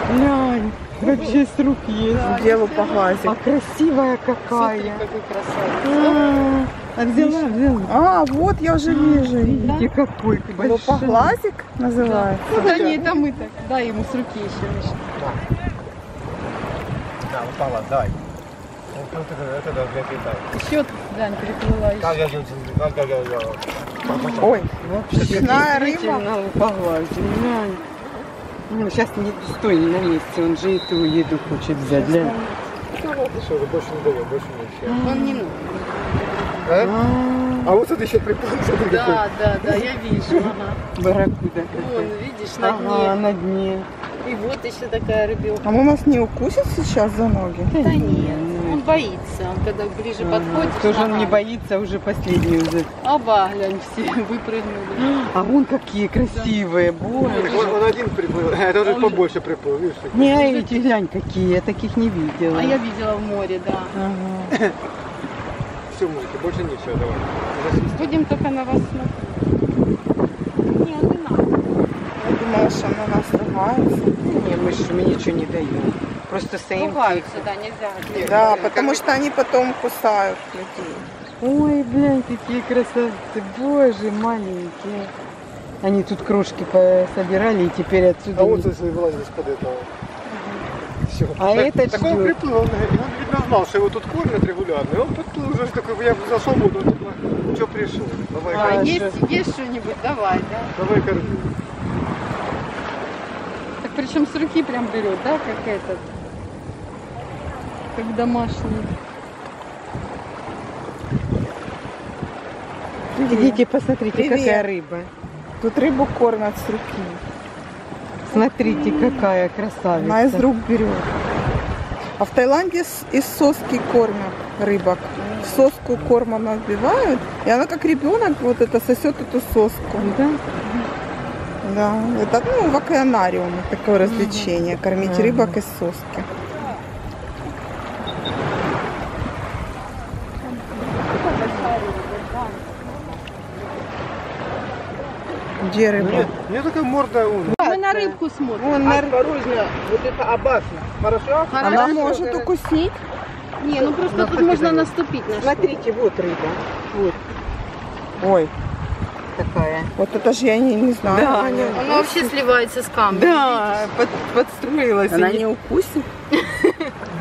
Глянь, вообще с рук есть. Делу по глазик. А красивая какая. Смотри, какой красавец. А взяла. А, вот я уже вижу. Видите, какой большой. Глазик называется. Да нет, это мы так. Дай ему с руки еще, Миша. Да, вот так, давай. Вот это для Китая. Еще, Дань, переплыла еще. Ой, Вообще, Пшеная действительно, погладь, глянь. Ну, сейчас не стой на месте, он же и ту еду хочет взять. Глянь. Что, больше не даем, больше ничего. Он не нужен. А вот это еще приплыл, смотри, какой. Да, я вижу. Ага. Барракуда. Вон, видишь, на Ага, дне. на дне. И вот еще такая рыбелка. а он нас не укусит сейчас за ноги? Да нет, он боится. Он когда ближе подходит. Тоже он не ага. боится, уже последний взять. Оба, глянь, все выпрыгнули. А вон какие красивые, боже. Он один приплыл, а это уже побольше приплыл, видишь? Не, а эти, глянь, какие, я таких не видела. А я видела в море, да. Ага. Все, мужики, больше ничего, давай. Будем только на вас смотреть. Нет, не надо. Я думала, что она нас ругается. Не, мы же ничего не даем. Просто стоим. Ругаются, да, нельзя. Да, потому что они потом кусают людей. Ой, блин, какие красавцы, боже, маленькие. Они тут крошки пособирали и теперь отсюда... А вот если вылазит из-под этого. Все. А этот так он ждет. приплыл, он, видно, знал, что его тут кормят регулярно. И он подплыл уже такой, я зашел, вот он такой, что пришел? Давай, А, корми. есть что-нибудь? Давай, да. Давай корми. Так причем с руки прям берет, да, как этот. Как домашний. Идите, посмотрите, Привет. какая рыба. Тут рыбу кормят с руки. Смотрите, какая красавица. Она из рук берет. А в Таиланде из соски кормят рыбок. В соску кормом набивают, и она как ребенок вот это сосет эту соску. Да? Да, это в океанариуме такое развлечение, кормить рыбок из соски. Где рыба? Нет, у меня такая морда умная. Мы на рыбку смотрим. Вон на- Осторожно, вот это опасно. Хорошо? Она может укусить. Не, ну просто тут можно наступить на что. Смотрите, вот рыба. Вот Ой, такая. вот это же я не знаю. Да, Она не Она вообще сливается с камнем. Да, подстроилась. Она и не укусит?